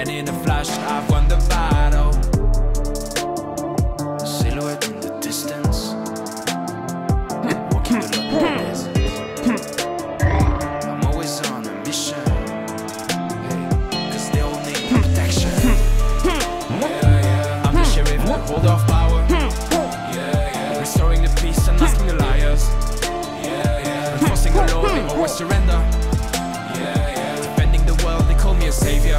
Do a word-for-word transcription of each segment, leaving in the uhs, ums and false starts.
then in a flash I've won the battle. A silhouette in the distance, walking along the desert. I'm always on a mission, cause they all need protection. Yeah, yeah. I'm the sheriff, the hold of power. Yeah, yeah. Restoring the peace and masking the liars. Yeah, yeah. Enforcing the law, they always surrender. Yeah, yeah. Defending the world, they call me a savior.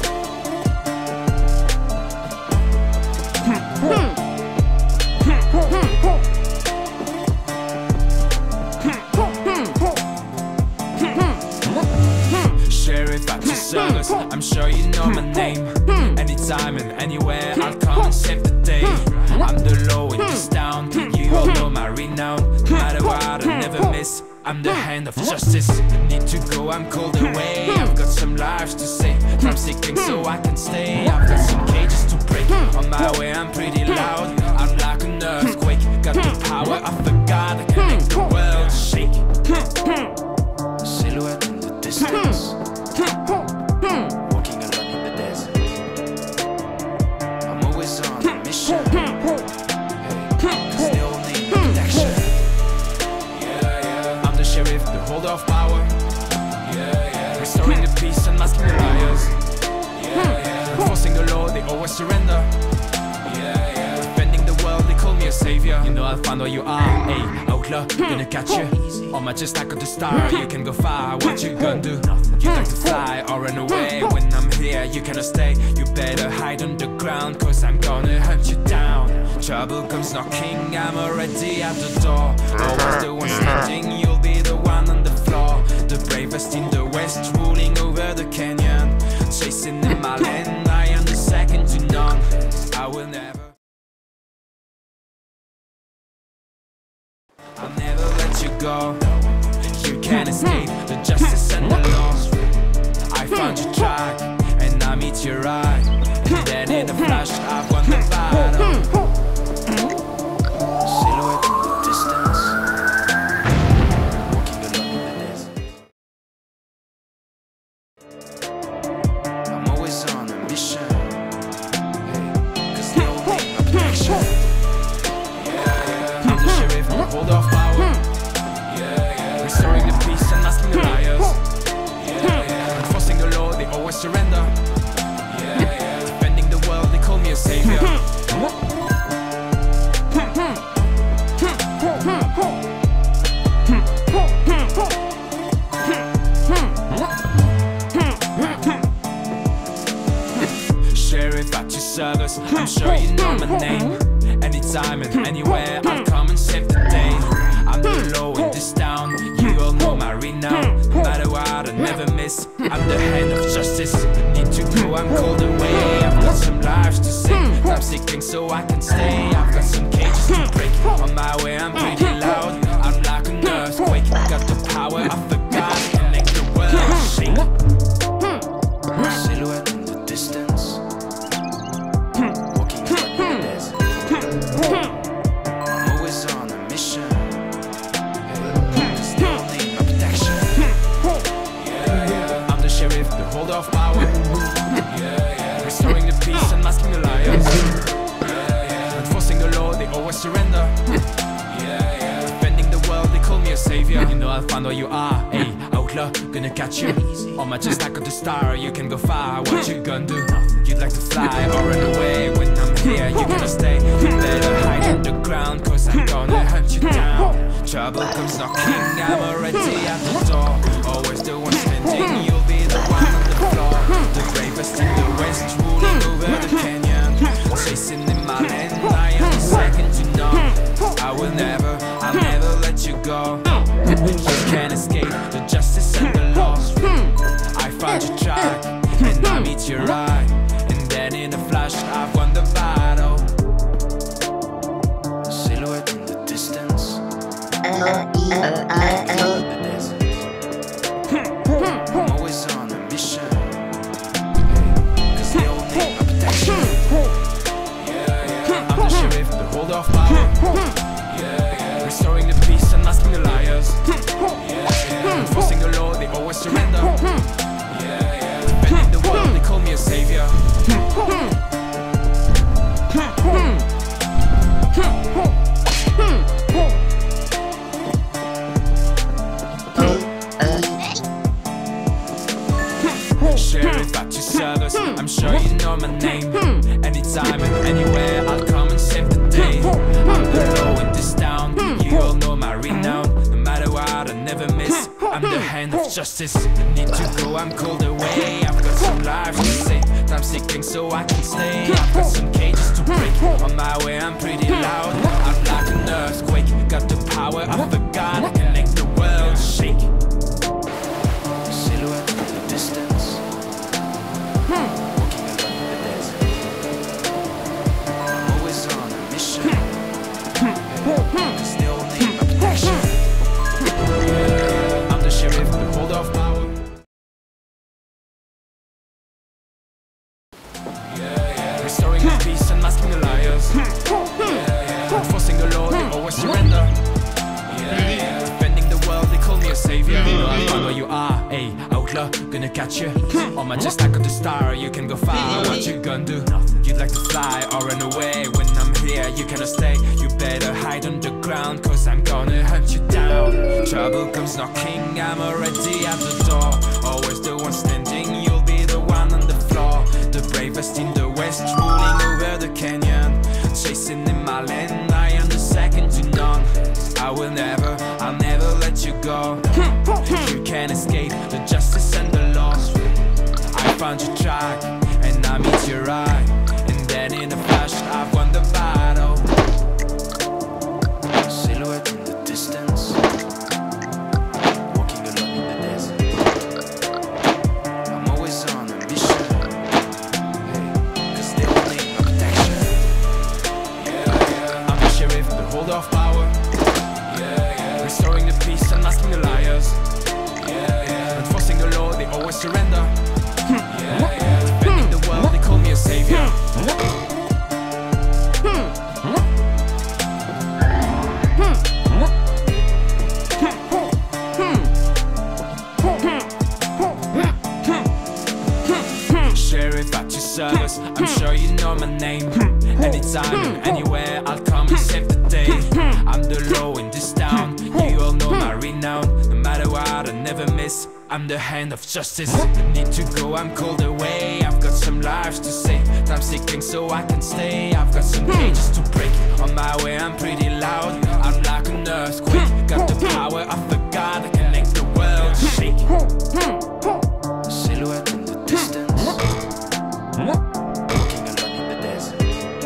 Sheriff at your service, I'm sure you know my name. Anytime and anywhere, I'll come and save the day. I'm the law in this town, you all know my renown. No matter what, I never miss, I'm the hand of justice. Need to go, I'm called away. I've got some lives to save, I'm seeking so I can stay. I've got some cages to break, on my way I'm pretty loud. I'm like an earthquake, got the power of a god. I can make the world shake. A silhouette in the distance, walking alone in the desert. I'm always on a mission, hey, cause they all need protection. Yeah, yeah. I'm the sheriff, the holder of power. Yeah, yeah. Restoring the peace and masking the liars. Yeah, yeah. Enforcing the law, they always surrender. Yeah, yeah. Defending the world, they call me a savior. You know I'll find where you are, hey, outlaw, gonna catch you. Or my just like on the star, you can go far, what you gonna do? You like to fly or run away, when I'm here you cannot stay. You better hide underground, cause I'm gonna hunt you down. Trouble comes knocking, I'm already at the door. Always the one standing, you'll be the one on the floor. The bravest in the west, ruling over the canyon. Chasing in my land, I am the second to none. I will never, I'll never let you go. You can't escape the justice and the law. I found your track and I meet your eye, and then in a flash I've won the battle. Silhouette in the distance, walking alone in the desert. I'm always on a mission, hey, cause they all need my protection. I'm the sheriff, the hold of power. Yeah, yeah. Restoring the peace and masking the liars. Yeah, yeah. Enforcing the law, they always surrender. Yeah, yeah. Defending the world, they call me a savior. Sheriff at your service, I'm sure you know my name. Anytime and anywhere, I'll come and save the day. I'm the law in this town, you all know my renown. No matter what, I never miss, I'm the hand of justice. Need to go, I'm called away. I've got some lives to save, I'm seeking so I can stay. I've got some cages to break, on my way I'm pretty loud. I'm like an earthquake, got the power of a god, can make the world shake. A silhouette in the distance, walking alone in the desert. I'm always on a mission, cause they all need my protection. Yeah, yeah. I'm the sheriff, the holder of power. Yeah, yeah. Restoring the peace and masking the liars. Yeah, yeah. Enforcing the law, they always surrender. Yeah, yeah. Defending the world, they call me a savior. You know I'll find where you are, hey, outlaw, gonna catch you. Or my just like on the star, you can go far, what you gonna do? You'd like to fly or run away, when I'm here you cannot stay. You better hide underground, cause I'm gonna hunt you down. Trouble comes knocking, I'm already at the door. Always the one standing, you'll be the one on the floor. The bravest in the west, ruling over the canyon. Chasing in my land, I am the second to none. I will never, I'll never let you go. You can't escape the justice and the law. I found your track and I meet your eye, and then in a flash I've won the battle. A silhouette in the distance, walking alone in the desert. I'm always on a mission, cause they all need my protection. Yeah, yeah. I'm the sheriff, the holder of power. Yeah, yeah. Restoring the peace and masking the liars. Yeah, yeah. Enforcing the law, they always surrender. Yeah, yeah. Defending the world, they call me a savior. know my name. Anytime and anywhere, I'll come and save the day. I'm the low in this town, you all know my renown. No matter what, I never miss, I'm the hand of justice. Need to go, I'm called away. I've got some lives to say, time seeking so I can stay. I've got some cages to break, on my way I'm pretty loud. I'm like an earthquake, got the power of a god. I can make the world shake. Silhouette in the distance, walking along the desert. I'm always on a mission, cause they all need my protection. I'm the sheriff, the hold of power. Restoring the peace and masking the liars. Enforcing the law, they always surrender. Defending the world, they call me a savior. You know I find where you are, ayy, outlaw, gonna catch you. On my just like of the star, you can go far. What you gonna do? You'd like to fly or run away. When I'm here, you cannot stay. You better hide underground, cause I'm gonna hunt you down. Trouble comes knocking, I'm already at the door. Always the one standing, you'll be the one on the floor. The bravest in the west, ruling over the canyon. Chasing in my land, I am the second to none. I will never, I'll never let you go. You can't escape the justice and the law. I found your track, and I meet your eye. And then in a flash, I've won the battle. Silhouette in the distance, walking alone in the desert. I'm always on a mission, cause they all need my protection. Yeah, yeah. I'm the sheriff, the hold of power. Yeah, yeah. Restoring the peace and masking the liars. Yeah, yeah. Enforcing the law, they always surrender. Yeah, yeah. Defending the world, they call me a savior. Sheriff at your service, I'm sure you know my name. Anytime and anywhere, I'll come and save the day. I'm the low in this town, you all know my renown. No matter what, I never miss, I'm the hand of justice. Need to go, I'm called away. I've got some lives to save, time seeking so I can stay. I've got some cages to break, on my way I'm pretty loud. I'm like an earthquake, got the power of a god. I can make the world shake. Silhouette in the distance, walking alone in the desert.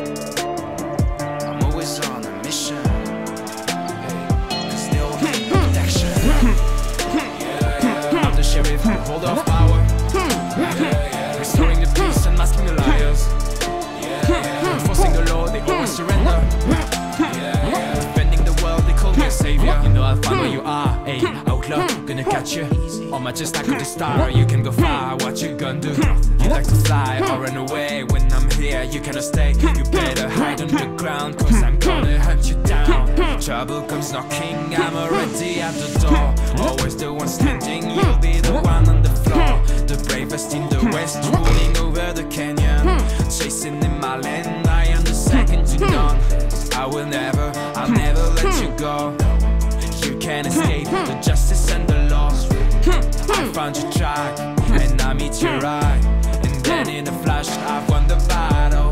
I'm always on a mission, cause they all need protection. Yeah, yeah. I'm the sheriff, the hold of power. Yeah, yeah. Restoring the peace and masking the liars. Yeah, yeah. Enforcing the law, they always surrender. Yeah, yeah. Defending the world, they call me a savior. You know I'll find where you are, ayy, outlaw, gonna catch you. On my just like of the star, you can go far. What you gonna do? You like to fly or run away. When I'm here, you cannot stay. You better hide underground, cause I'm gonna hunt you down. Trouble comes knocking, I'm already at the door. Always the one standing, you'll be the one on the floor. The bravest in the west, ruling over the canyon. Chasing in my land, I am the second to none. I will never, I'll never let you go. You can't escape the justice and the law. I found your track, and I meet your eye. And then in a flash, I've won the battle.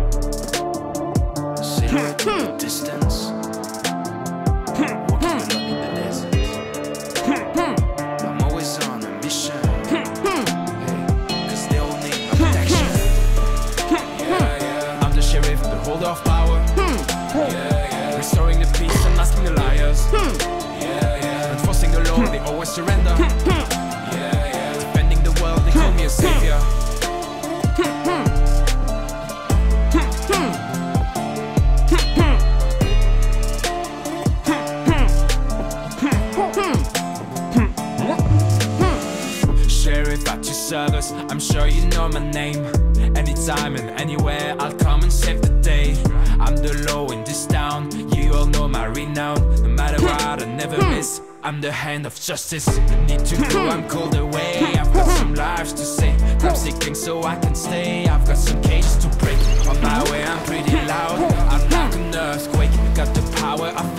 Silhouette in the distance, walking alone in the desert. I'm always on a mission, cause they all need my protection. Yeah, yeah. I'm the sheriff, the hold of power. Yeah, yeah. Restoring the peace and masking the liars. Yeah, yeah. Enforcing the law, they always surrender. Yeah, yeah. Defending the world, they call me a savior. Sheriff at your service, I'm sure you know my name. Anytime and anywhere, I'll come and save the day. I'm the low in this town, you all know my renown. No matter what, I never miss, I'm the hand of justice. Need to go, I'm called away. I've got some lives to save, time seeking so I can stay. I've got some cages to break, on my way I'm pretty loud. I'm like an earthquake, got the power of